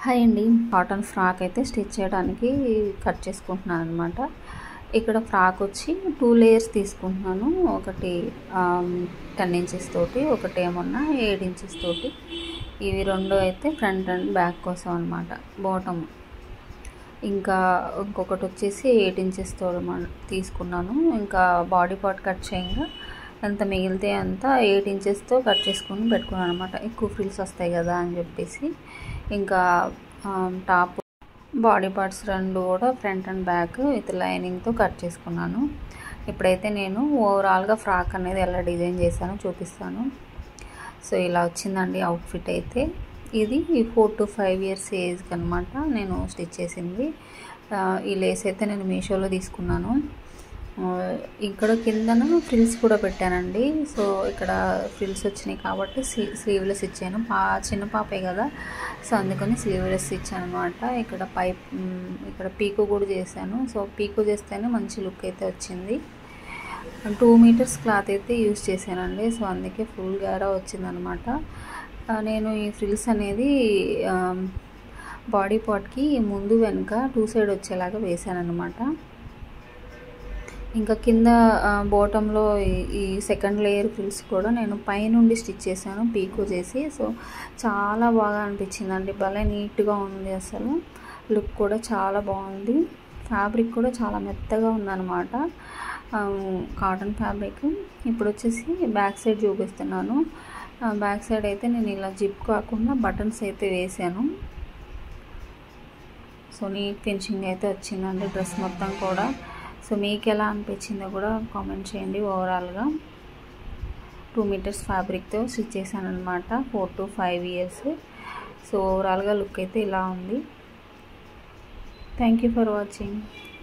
Hi అండి. Cotton frock అయితే stitch చేయడానికి కట్ చేసుకుంటున్నాను అనమాట. ఇక్కడ ఫ్రాక్ వచ్చి 2 లేయర్స్ తీసుకుంటున్నాను. ఒకటి 10 ఇంచెస్ తోటి, ఒకటేమన్నా 7 ఇంచెస్ తోటి. ఇవి రెండు అయితే ఫ్రంట్ అండ్ బ్యాక్ కోసం అనమాట. బాటమ్ ఇంకా ఇంకొకటి వచ్చేసి 8 ఇంచెస్ తో తీసుకున్నాను. ఇంకా బాడీ పార్ట్ కట్ చేయంగా ఎంత మిగిలితే అంత 8 ఇంచెస్తో కట్ చేసుకొని పెట్టుకున్నాను అనమాట. ఎక్కువ ఫ్రిల్స్ వస్తాయి కదా అని చెప్పేసి. ఇంకా టాప్ బాడీ పార్ట్స్ రెండు కూడా ఫ్రంట్ అండ్ బ్యాక్ విత్ లైనింగ్తో కట్ చేసుకున్నాను. ఇప్పుడైతే నేను ఓవరాల్గా ఫ్రాక్ అనేది ఎలా డిజైన్ చేశానో చూపిస్తాను. సో ఇలా వచ్చిందండి అవుట్ఫిట్ అయితే. ఇది 4 to 5 years ఏజ్కి అనమాట నేను స్టిచ్ చేసింది. ఈ లేస్ అయితే నేను మీషోలో తీసుకున్నాను. ఇక్కడ కిందన ఫ్రిల్స్ కూడా పెట్టానండి. సో ఇక్కడ ఫ్రిల్స్ వచ్చినాయి కాబట్టి స్లీవ్లెస్ ఇచ్చాను. చిన్న పాపే కదా, సో అందుకని స్లీవ్లెస్ ఇచ్చాను అనమాట. ఇక్కడ పీకో కూడా చేశాను. సో పీకో చేస్తేనే మంచి లుక్ అయితే వచ్చింది. 2 meters క్లాత్ అయితే యూజ్ చేశానండి. సో అందుకే ఫుల్ గారా వచ్చిందనమాట. నేను ఈ ఫ్రిల్స్ అనేది బాడీ పార్ట్కి ముందు వెనుక 2 side వచ్చేలాగా వేసాను అనమాట. ఇంకా కింద బాటంలో ఈ సెకండ్ లేయర్ ఫ్రిల్స్ కూడా నేను పైనుండి స్టిచ్ చేశాను పీకో చేసి. సో చాలా బాగా అనిపించిందండి. భలే నీట్గా ఉంది. అసలు లుక్ కూడా చాలా బాగుంది. ఫ్యాబ్రిక్ కూడా చాలా మెత్తగా ఉందన్నమాట, కాటన్ ఫ్యాబ్రిక్. ఇప్పుడు వచ్చేసి బ్యాక్ సైడ్ చూపిస్తున్నాను. బ్యాక్ సైడ్ అయితే నేను ఇలా జిప్ కాకుండా బటన్స్ అయితే వేసాను. సో నీట్ ఫినిషింగ్ అయితే వచ్చిందండి డ్రెస్ మొత్తం కూడా. సో మీకు ఎలా అనిపించిందో కూడా కామెంట్ చేయండి. ఓవరాల్గా 2 meters ఫ్యాబ్రిక్తో స్టిచ్ చేశాను అనమాట. 4 to 5 years. సో ఓవరాల్గా లుక్ అయితే ఇలా ఉంది. Thank you for watching.